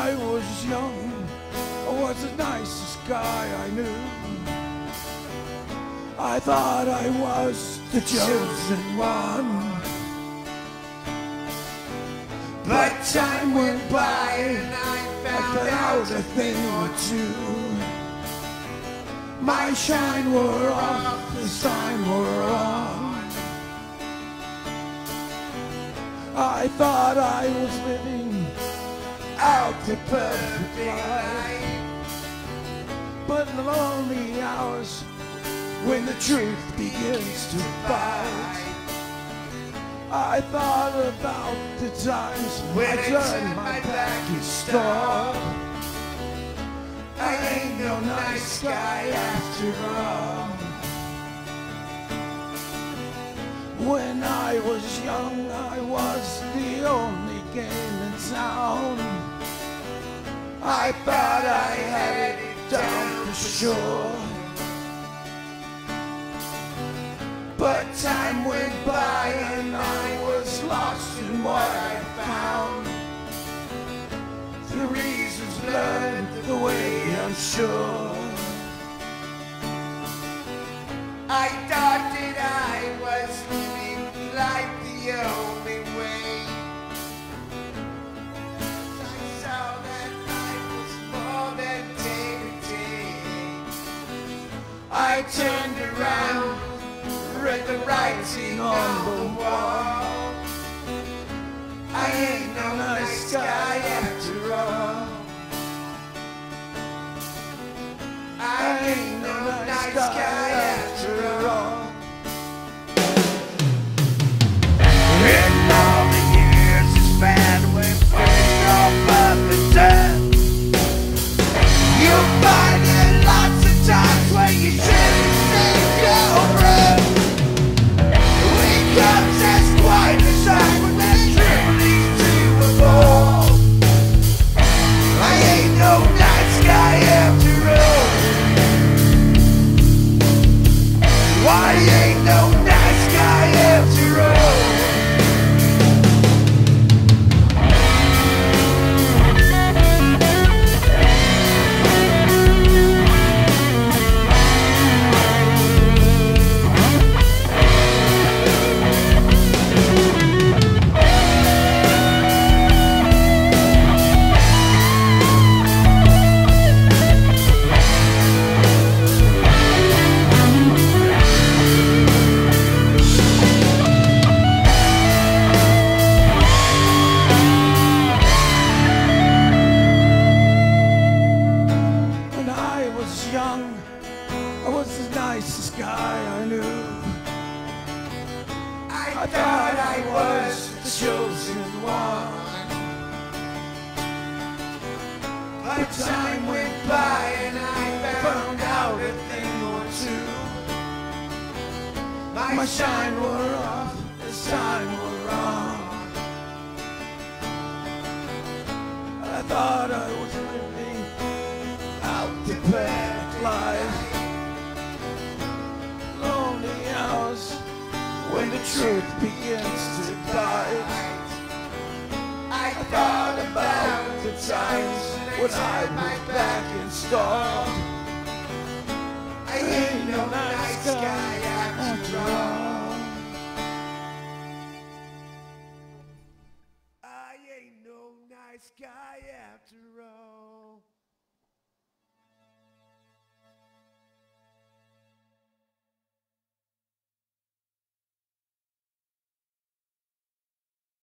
I was young, I was the nicest guy I knew. I thought I was the chosen one. But time went by and I found out a thing or two. My shine wore off, this time wore on. I thought I was living out the perfect life, but in the lonely hours when the truth begins to bite, I thought about the times when I turned my back and stalled. I ain't no nice guy after all. When I was young, I was the only game in town. I thought I had it down for sure. But time went by and I was lost in what I found. The reasons blurred the way I'm sure. I thought that I was living like the only way. I saw that life was more than day to day. I turned around, read the writing on the wall. I ain't no nice guy after all. I ain't no nice guy after all. In all the years it's spent with fish off of the dirt, you'll find it lots of times where you shouldn't think you're right. Comes as quite a sight when that trip leads to a ball. I ain't no nice guy after all. Why ain't no nice guy after all? Guy I knew. I thought I was the chosen one. But time went by and I found out a thing or two. My shine wore off, this time wore on. I thought I was living out the perfect life. When the truth begins to bite, I thought about the times when I was back installed. I ain't no nice guy after all. I ain't no nice guy after all.